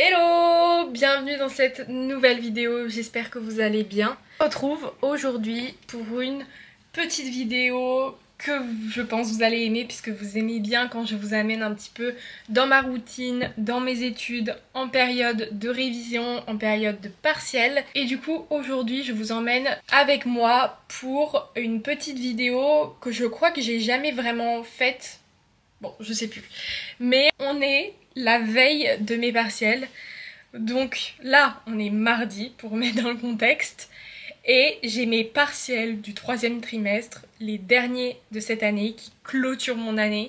Hello! Bienvenue dans cette nouvelle vidéo, j'espère que vous allez bien. On se retrouve aujourd'hui pour une petite vidéo que je pense vous allez aimer puisque vous aimez bien quand je vous amène un petit peu dans ma routine, dans mes études, en période de révision, en période de partiel. Et du coup aujourd'hui je vous emmène avec moi pour une petite vidéo que je crois que j'ai jamais vraiment faite. Bon, je sais plus. Mais on est la veille de mes partiels. Donc là, on est mardi pour mettre dans le contexte. Et j'ai mes partiels du 3e trimestre, les derniers de cette année, qui clôturent mon année.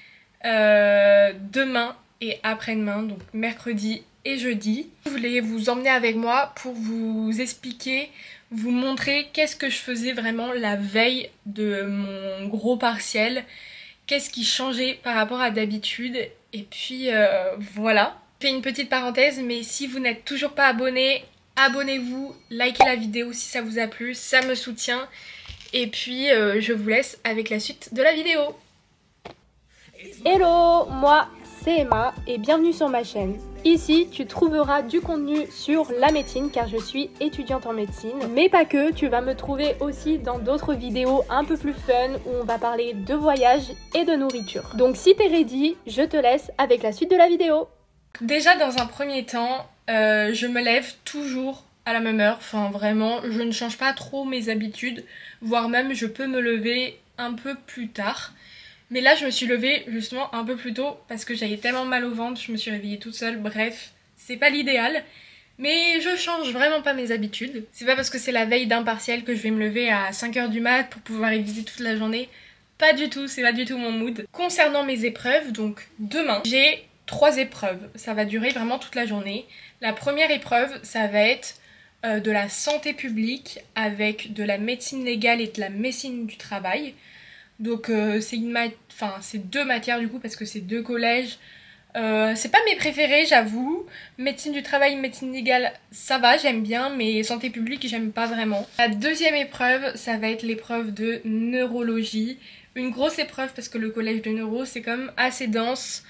Demain et après-demain, donc mercredi et jeudi. Je voulais vous emmener avec moi pour vous expliquer, vous montrer qu'est-ce que je faisais vraiment la veille de mon gros partiel. Qu'est-ce qui changeait par rapport à d'habitude. Et puis voilà. Je fais une petite parenthèse, mais si vous n'êtes toujours pas abonné, abonnez-vous, likez la vidéo si ça vous a plu, ça me soutient. Et puis je vous laisse avec la suite de la vidéo. Hello, moi c'est Emma et bienvenue sur ma chaîne. Ici, tu trouveras du contenu sur la médecine car je suis étudiante en médecine. Mais pas que, tu vas me trouver aussi dans d'autres vidéos un peu plus fun où on va parler de voyage et de nourriture. Donc si t'es ready, je te laisse avec la suite de la vidéo. Déjà dans un premier temps, je me lève toujours à la même heure. Enfin vraiment, je ne change pas trop mes habitudes. Voire même je peux me lever un peu plus tard. Mais là, je me suis levée justement un peu plus tôt parce que j'avais tellement mal au ventre, je me suis réveillée toute seule. Bref, c'est pas l'idéal. Mais je change vraiment pas mes habitudes. C'est pas parce que c'est la veille d'un partiel que je vais me lever à 5h du mat pour pouvoir réviser toute la journée. Pas du tout, c'est pas du tout mon mood. Concernant mes épreuves, donc demain, j'ai 3 épreuves. Ça va durer vraiment toute la journée. La première épreuve, ça va être de la santé publique avec de la médecine légale et de la médecine du travail. Donc c'est deux matières du coup parce que c'est deux collèges. C'est pas mes préférés, j'avoue. Médecine du travail, médecine légale, ça va, j'aime bien, mais santé publique, j'aime pas vraiment. La deuxième épreuve, ça va être l'épreuve de neurologie. Une grosse épreuve parce que le collège de neuro, c'est quand même assez dense.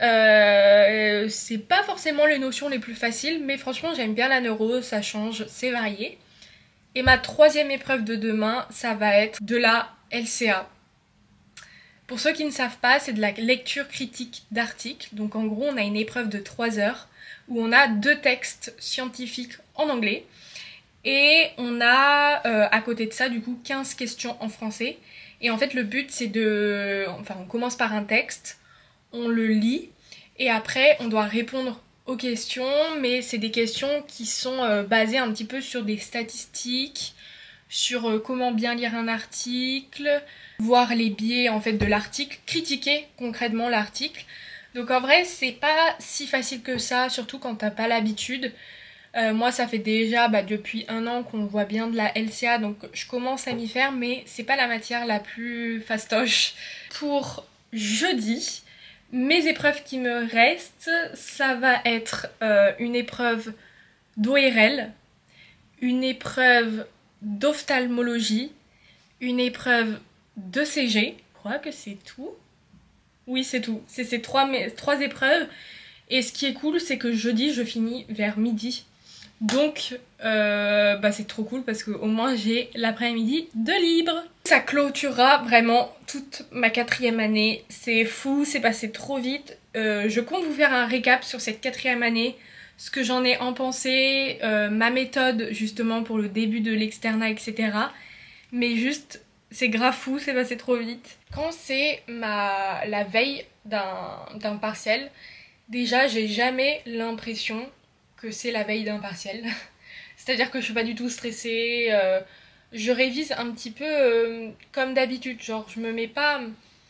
C'est pas forcément les notions les plus faciles, mais franchement, j'aime bien la neuro, ça change, c'est varié. Et ma troisième épreuve de demain, ça va être de la LCA. Pour ceux qui ne savent pas, c'est de la lecture critique d'articles. Donc en gros, on a une épreuve de 3 heures où on a 2 textes scientifiques en anglais. Et on a à côté de ça, du coup, 15 questions en français. Et en fait, le but, c'est de... Enfin, on commence par un texte, on le lit, et après, on doit répondre aux questions. Mais c'est des questions qui sont basées un petit peu sur des statistiques, sur comment bien lire un article, voir les biais en fait de l'article, critiquer concrètement l'article. Donc en vrai c'est pas si facile que ça, surtout quand t'as pas l'habitude. Moi ça fait déjà depuis 1 an qu'on voit bien de la LCA, donc je commence à m'y faire, mais c'est pas la matière la plus fastoche. Pour jeudi, mes épreuves qui me restent, ça va être une épreuve d'ORL, une épreuve d'ophtalmologie, une épreuve d'ECG, je crois que c'est tout. Oui, c'est tout. C'est ces 3 épreuves. Et ce qui est cool, c'est que jeudi, je finis vers midi. Donc, c'est trop cool parce qu'au moins, j'ai l'après-midi de libre. Ça clôturera vraiment toute ma 4e année. C'est fou, c'est passé trop vite. Je compte vous faire un récap sur cette 4e année. Ce que j'en ai en pensé, ma méthode justement pour le début de l'externat, etc. Mais juste, c'est grave fou, c'est passé trop vite. Quand c'est la veille d'un partiel, déjà j'ai jamais l'impression que c'est la veille d'un partiel. C'est-à-dire que je suis pas du tout stressée, je révise un petit peu comme d'habitude, genre je me mets pas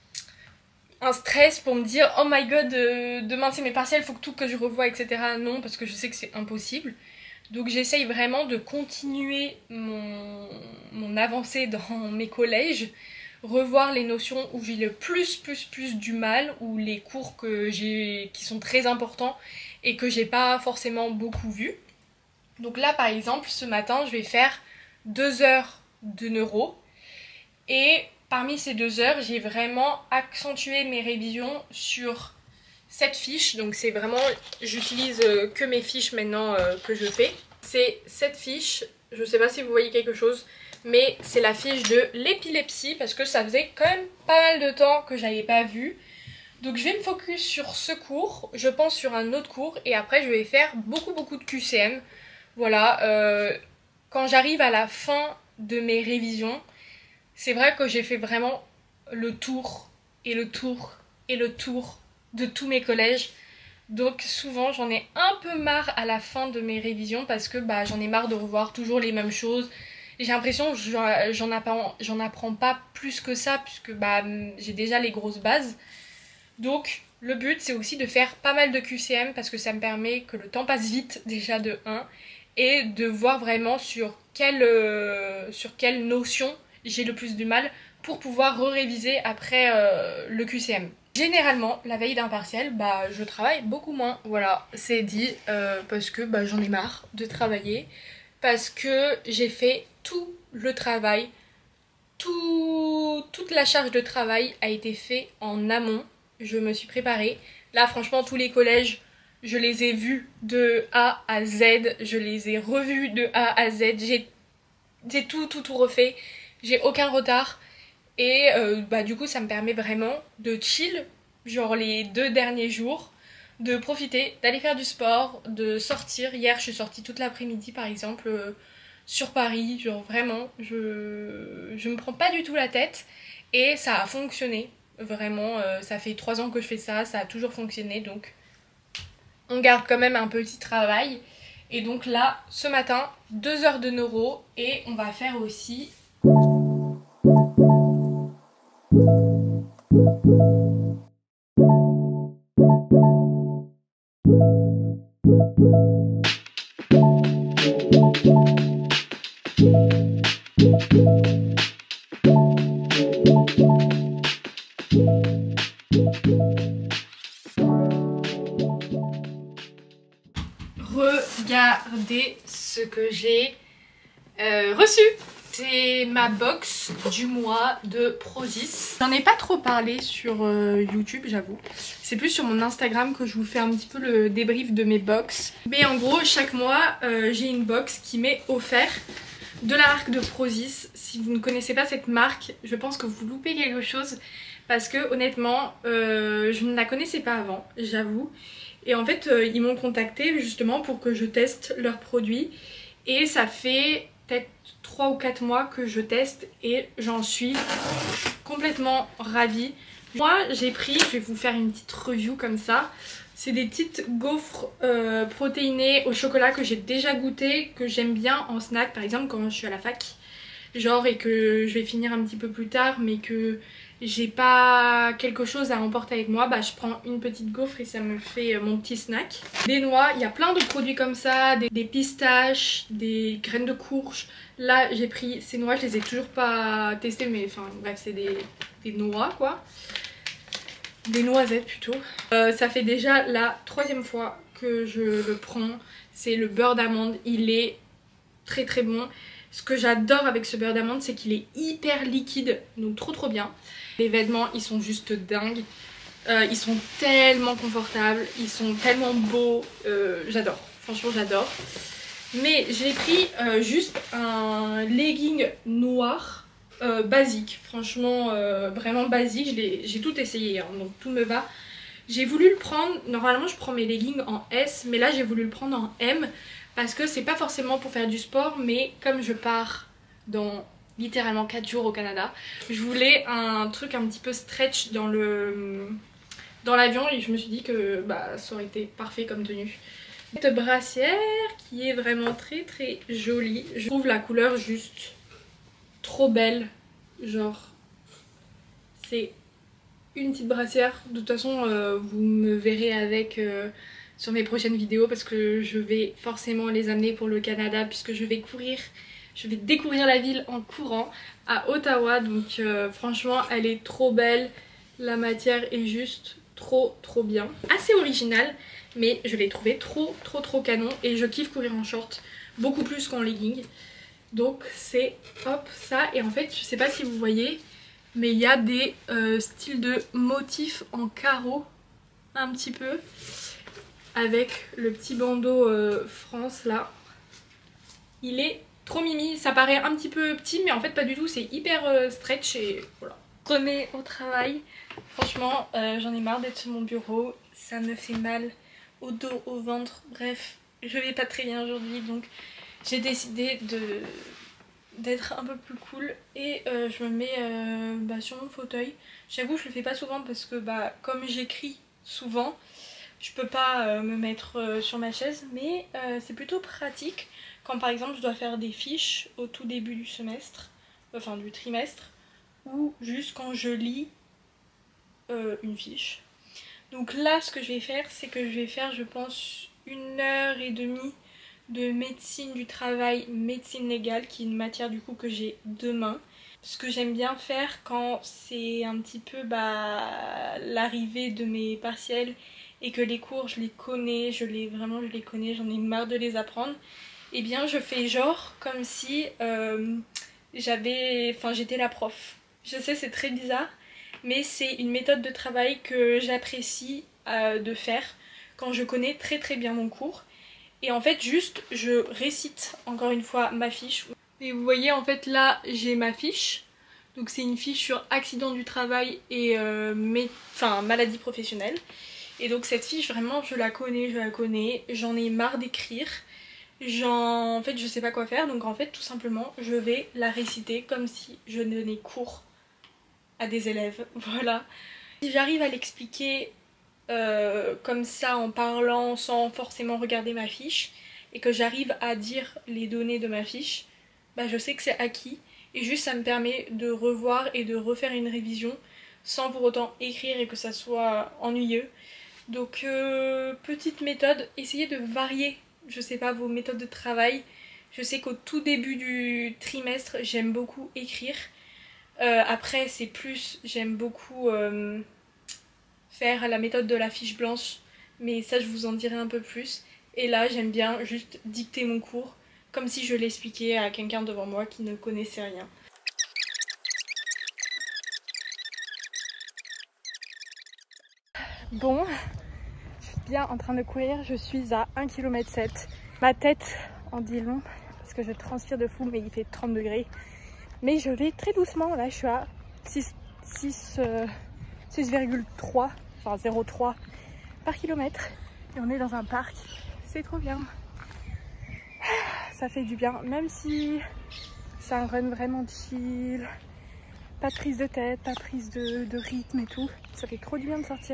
un stress pour me dire oh my god demain c'est mes partiels, faut que tout que je revoie, etc. Non, parce que je sais que c'est impossible. Donc j'essaye vraiment de continuer mon avancée dans mes collèges, revoir les notions où j'ai le plus du mal, ou les cours qui sont très importants et que j'ai pas forcément beaucoup vu. Donc là par exemple ce matin je vais faire 2 heures de neuro, et parmi ces 2 heures j'ai vraiment accentué mes révisions sur cette fiche, donc c'est vraiment, j'utilise que mes fiches maintenant que je fais. C'est cette fiche, je sais pas si vous voyez quelque chose, mais c'est la fiche de l'épilepsie parce que ça faisait quand même pas mal de temps que j'avais pas vu. Donc je vais me focus sur ce cours, je pense sur un autre cours et après je vais faire beaucoup de QCM. Voilà, quand j'arrive à la fin de mes révisions, c'est vrai que j'ai fait vraiment le tour et le tour et le tour de tous mes collèges. Donc souvent j'en ai un peu marre à la fin de mes révisions parce que j'en ai marre de revoir toujours les mêmes choses. J'ai l'impression que j'en apprends pas plus que ça puisque j'ai déjà les grosses bases. Donc le but c'est aussi de faire pas mal de QCM parce que ça me permet que le temps passe vite déjà de 1 et de voir vraiment sur quelle notion j'ai le plus du mal pour pouvoir réviser après le QCM. Généralement, la veille d'un partiel, je travaille beaucoup moins. Voilà, c'est dit parce que j'en ai marre de travailler. Parce que j'ai fait tout le travail, toute la charge de travail a été faite en amont. Je me suis préparée. Là, franchement, tous les collèges, je les ai vus de A à Z. Je les ai revus de A à Z. J'ai tout refait. J'ai aucun retard. Et du coup, ça me permet vraiment de chill, genre les 2 derniers jours, de profiter, d'aller faire du sport, de sortir. Hier, je suis sortie toute l'après-midi, par exemple, sur Paris. Genre vraiment, je me prends pas du tout la tête. Et ça a fonctionné. Vraiment, ça fait 3 ans que je fais ça, ça a toujours fonctionné. Donc, on garde quand même un petit travail. Et donc là, ce matin, 2 heures de neuro. Et on va faire aussi... Regardez ce que j'ai reçu. C'est ma box du mois de Prozis. J'en ai pas trop parlé sur YouTube, j'avoue. C'est plus sur mon Instagram que je vous fais un petit peu le débrief de mes box. Mais en gros, chaque mois, j'ai une box qui m'est offerte de la marque de Prozis. Si vous ne connaissez pas cette marque, je pense que vous loupez quelque chose. Parce que honnêtement, je ne la connaissais pas avant, j'avoue. Et en fait, ils m'ont contacté justement pour que je teste leurs produits. Et ça fait peut-être 3 ou 4 mois que je teste et j'en suis complètement ravie. Moi, j'ai pris, je vais vous faire une petite review comme ça. C'est des petites gaufres protéinées au chocolat que j'ai déjà goûté, que j'aime bien en snack, par exemple quand je suis à la fac. Genre, et que je vais finir un petit peu plus tard, mais que j'ai pas quelque chose à emporter avec moi, je prends une petite gaufre et ça me fait mon petit snack. Des noix, il y a plein de produits comme ça, des pistaches, des graines de courge. Là j'ai pris ces noix, je les ai toujours pas testées, mais enfin bref, c'est des noix quoi. Des noisettes plutôt. Ça fait déjà la 3e fois que je le prends. C'est le beurre d'amande, il est très bon. Ce que j'adore avec ce beurre d'amande, c'est qu'il est hyper liquide, donc trop bien. Les vêtements, ils sont juste dingues. Ils sont tellement confortables, ils sont tellement beaux. J'adore, franchement j'adore. Mais j'ai pris juste un legging noir basique. Franchement, vraiment basique. J'ai tout essayé, hein, donc tout me va. J'ai voulu le prendre, normalement je prends mes leggings en S, mais là j'ai voulu le prendre en M. Parce que c'est pas forcément pour faire du sport, mais comme je pars dans littéralement 4 jours au Canada, je voulais un truc un petit peu stretch dans l'avion et je me suis dit que ça aurait été parfait comme tenue. Cette brassière qui est vraiment très jolie. Je trouve la couleur juste trop belle. Genre, c'est une petite brassière. De toute façon, vous me verrez avec... sur mes prochaines vidéos parce que je vais forcément les amener pour le Canada puisque je vais découvrir la ville en courant à Ottawa. Donc franchement elle est trop belle, la matière est juste trop bien. Assez originale mais je l'ai trouvé trop canon et je kiffe courir en short beaucoup plus qu'en legging. Donc c'est hop ça, et en fait je sais pas si vous voyez mais il y a des styles de motifs en carreau un petit peu avec le petit bandeau France là. Il est trop mimi, ça paraît un petit peu petit mais en fait pas du tout, c'est hyper stretch et voilà. Remets au travail, franchement j'en ai marre d'être sur mon bureau, ça me fait mal au dos, au ventre, bref je vais pas très bien aujourd'hui donc j'ai décidé d'être un peu plus cool et je me mets sur mon fauteuil. J'avoue je le fais pas souvent parce que comme j'écris souvent je peux pas me mettre sur ma chaise mais c'est plutôt pratique quand par exemple je dois faire des fiches au tout début du semestre, enfin du trimestre, ou juste quand je lis une fiche. Donc là ce que je vais faire c'est que je vais faire je pense 1h30 de médecine du travail, médecine légale, qui est une matière du coup que j'ai demain. Ce que j'aime bien faire quand c'est un petit peu l'arrivée de mes partiels et que les cours je les connais, je les connais, j'en ai marre de les apprendre, et bien je fais genre comme si j'étais la prof. Je sais c'est très bizarre mais c'est une méthode de travail que j'apprécie de faire quand je connais très très bien mon cours. Et en fait juste je récite encore une fois ma fiche. Et vous voyez en fait là j'ai ma fiche. Donc c'est une fiche sur accident du travail et maladie professionnelle. Et donc cette fiche vraiment je la connais, j'en ai marre d'écrire. En fait je sais pas quoi faire donc en fait tout simplement je vais la réciter comme si je donnais cours à des élèves. Voilà. Si j'arrive à l'expliquer comme ça en parlant sans forcément regarder ma fiche et que j'arrive à dire les données de ma fiche, je sais que c'est acquis et juste ça me permet de revoir et de refaire une révision sans pour autant écrire et que ça soit ennuyeux. Donc petite méthode, essayez de varier, je sais pas, vos méthodes de travail. Je sais qu'au tout début du trimestre j'aime beaucoup écrire. Après c'est plus, j'aime beaucoup faire la méthode de la fiche blanche, mais ça je vous en dirai un peu plus. Et là j'aime bien juste dicter mon cours comme si je l'expliquais à quelqu'un devant moi qui ne connaissait rien. Bon, je suis bien en train de courir, je suis à 1,7 km. Ma tête en dit long parce que je transpire de fou mais il fait 30 degrés. Mais je vais très doucement, là je suis à 6,3, enfin 0,3 par kilomètre. Et on est dans un parc, c'est trop bien. Ça fait du bien, même si c'est un run vraiment chill. Pas de prise de tête, pas de prise de rythme et tout. Ça fait trop du bien de sortir.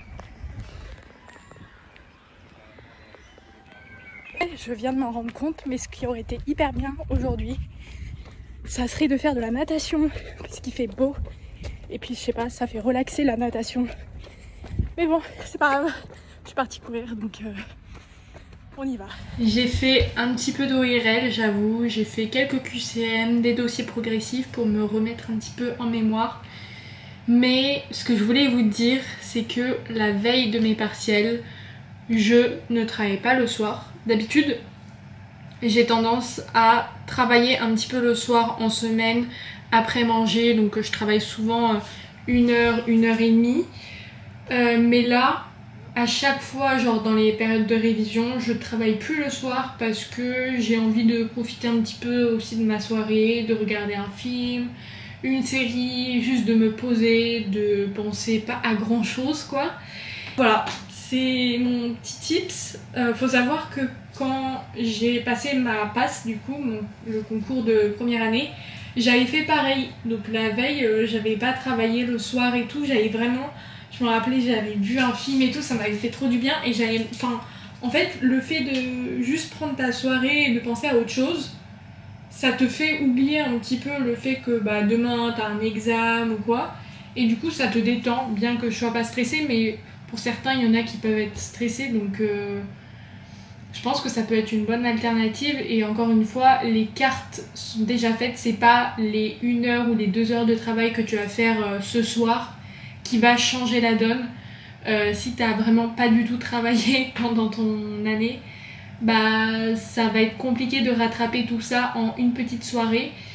Je viens de m'en rendre compte, mais ce qui aurait été hyper bien aujourd'hui, ça serait de faire de la natation, parce qu'il fait beau. Et puis je sais pas, ça fait relaxer la natation. Mais bon, c'est pas grave. Je suis partie courir, donc on y va. J'ai fait un petit peu d'ORL, j'avoue. J'ai fait quelques QCM, des dossiers progressifs pour me remettre un petit peu en mémoire. Mais ce que je voulais vous dire, c'est que la veille de mes partiels, je ne travaille pas le soir. D'habitude, j'ai tendance à travailler un petit peu le soir en semaine après manger, donc je travaille souvent 1 heure, 1h30. Mais là, à chaque fois, genre dans les périodes de révision, je travaille plus le soir parce que j'ai envie de profiter un petit peu aussi de ma soirée, de regarder un film, une série, juste de me poser, de penser pas à grand chose quoi. Voilà, c'est mon petit tips. Faut savoir que quand j'ai passé ma passe, du coup, le concours de première année, j'avais fait pareil. Donc la veille, j'avais pas travaillé le soir et tout, j'avais vraiment... Je me rappelais, j'avais vu un film et tout, ça m'avait fait trop du bien et j'avais... Enfin, en fait, le fait de juste prendre ta soirée et de penser à autre chose, ça te fait oublier un petit peu le fait que demain t'as un examen ou quoi. Et du coup, ça te détend, bien que je sois pas stressée, mais pour certains, il y en a qui peuvent être stressés, donc je pense que ça peut être une bonne alternative. Et encore une fois, les cartes sont déjà faites, c'est pas les 1 heure ou les 2 heures de travail que tu vas faire ce soir qui va changer la donne. Si t'as vraiment pas du tout travaillé pendant ton année, ça va être compliqué de rattraper tout ça en une petite soirée.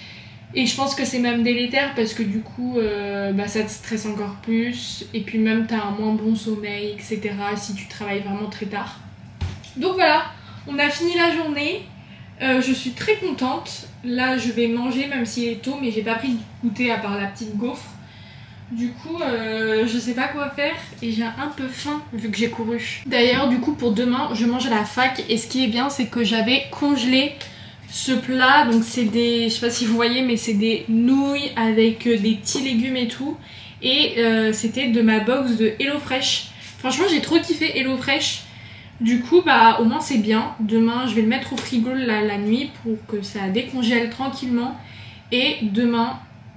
Et je pense que c'est même délétère parce que du coup ça te stresse encore plus et puis même t'as un moins bon sommeil, etc. si tu travailles vraiment très tard. Donc voilà, on a fini la journée. Je suis très contente. Là je vais manger même s'il est tôt, mais j'ai pas pris de goûter à part la petite gaufre. Du coup je sais pas quoi faire et j'ai un peu faim vu que j'ai couru. D'ailleurs du coup pour demain je mange à la fac et ce qui est bien c'est que j'avais congelé ce plat. Donc c'est des, je sais pas si vous voyez, mais c'est des nouilles avec des petits légumes et tout. Et c'était de ma box de HelloFresh. Franchement j'ai trop kiffé HelloFresh. Du coup au moins c'est bien. Demain je vais le mettre au frigo la nuit pour que ça décongèle tranquillement. Et demain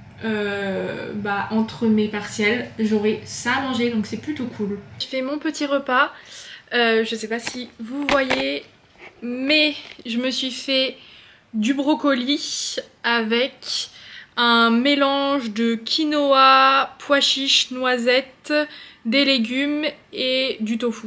entre mes partiels j'aurai ça à manger, donc c'est plutôt cool. Je fais mon petit repas. Je sais pas si vous voyez, mais je me suis fait du brocoli avec un mélange de quinoa, pois chiches, noisettes, des légumes et du tofu.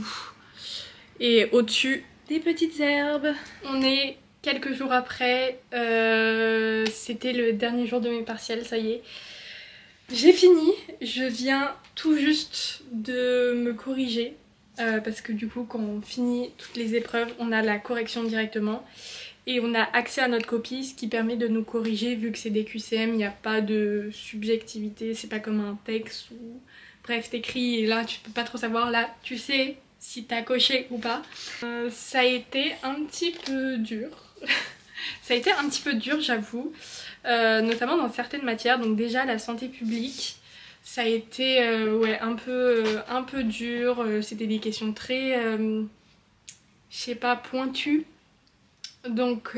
Et au-dessus, des petites herbes. On est quelques jours après, c'était le dernier jour de mes partiels, ça y est. J'ai fini, je viens tout juste de me corriger. Parce que du coup quand on finit toutes les épreuves, on a la correction directement. Et on a accès à notre copie, ce qui permet de nous corriger vu que c'est des QCM, il n'y a pas de subjectivité, c'est pas comme un texte ou... Bref, t'écris et là tu peux pas trop savoir, là tu sais si t'as coché ou pas. Ça a été un petit peu dur. Ça a été un petit peu dur j'avoue, notamment dans certaines matières. Donc déjà la santé publique, ça a été un peu dur, c'était des questions très, je sais pas, pointues. Donc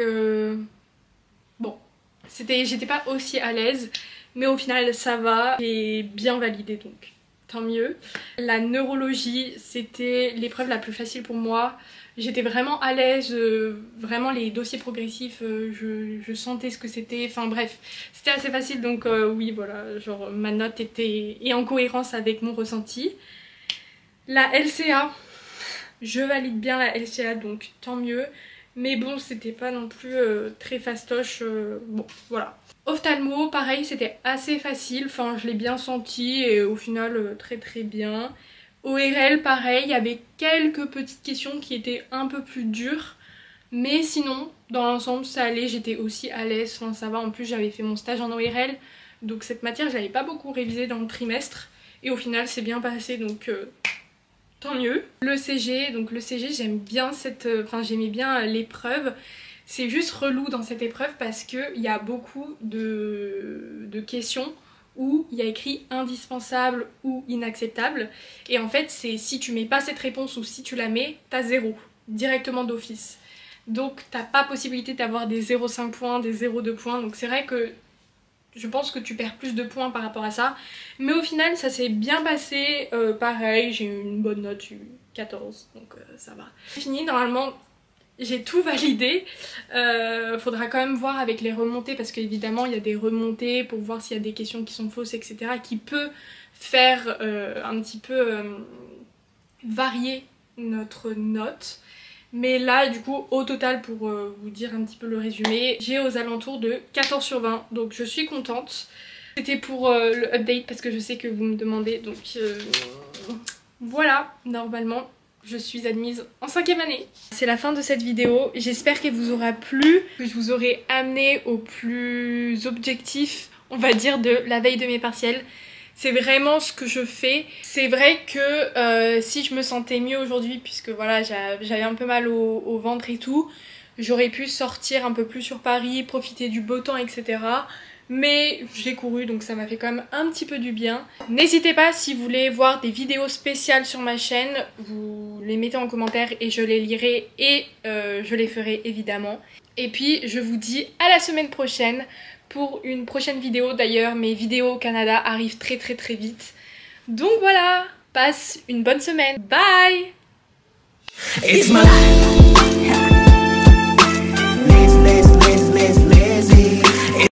bon, j'étais pas aussi à l'aise, mais au final ça va, j'ai bien validé donc tant mieux. La neurologie, c'était l'épreuve la plus facile pour moi. J'étais vraiment à l'aise, vraiment les dossiers progressifs, je sentais ce que c'était, enfin bref, c'était assez facile. Donc oui voilà, genre ma note était en cohérence avec mon ressenti. La LCA, je valide bien la LCA donc tant mieux. Mais bon, c'était pas non plus très fastoche, bon voilà. Ophtalmo, pareil, c'était assez facile, enfin je l'ai bien senti et au final très très bien. ORL, pareil, il y avait quelques petites questions qui étaient un peu plus dures. Mais sinon, dans l'ensemble, ça allait, j'étais aussi à l'aise, enfin ça va. En plus, j'avais fait mon stage en ORL, donc cette matière, j'avais pas beaucoup révisé dans le trimestre. Et au final, c'est bien passé, donc... tant mieux. Le CG, donc le CG j'aime bien j'aimais bien l'épreuve. C'est juste relou dans cette épreuve parce qu'il y a beaucoup de questions où il y a écrit indispensable ou inacceptable. Et en fait c'est si tu mets pas cette réponse ou si tu la mets, t'as 0 directement d'office. Donc t'as pas possibilité d'avoir des 0,5 points, des 0,2 points. Donc c'est vrai que je pense que tu perds plus de points par rapport à ça. Mais au final ça s'est bien passé, pareil j'ai eu une bonne note, j'ai eu 14, donc ça va. Fini, normalement j'ai tout validé. Faudra quand même voir avec les remontées parce qu'évidemment il y a des remontées pour voir s'il y a des questions qui sont fausses, etc. qui peut faire un petit peu varier notre note. Mais là du coup au total, pour vous dire un petit peu le résumé, j'ai aux alentours de 14 sur 20, donc je suis contente. C'était pour le update parce que je sais que vous me demandez, donc voilà, normalement je suis admise en 5e année. C'est la fin de cette vidéo, j'espère qu'elle vous aura plu, que je vous aurai amené au plus objectif, on va dire, de la veille de mes partiels. C'est vraiment ce que je fais. C'est vrai que si je me sentais mieux aujourd'hui, puisque voilà j'avais un peu mal au ventre et tout, j'aurais pu sortir un peu plus sur Paris, profiter du beau temps, etc. Mais j'ai couru donc ça m'a fait quand même un petit peu du bien. N'hésitez pas, si vous voulez voir des vidéos spéciales sur ma chaîne, vous les mettez en commentaire et je les lirai et je les ferai évidemment. Et puis je vous dis à la semaine prochaine pour une prochaine vidéo. D'ailleurs mes vidéos au Canada arrivent très vite. Donc voilà, passe une bonne semaine. Bye! It's my life.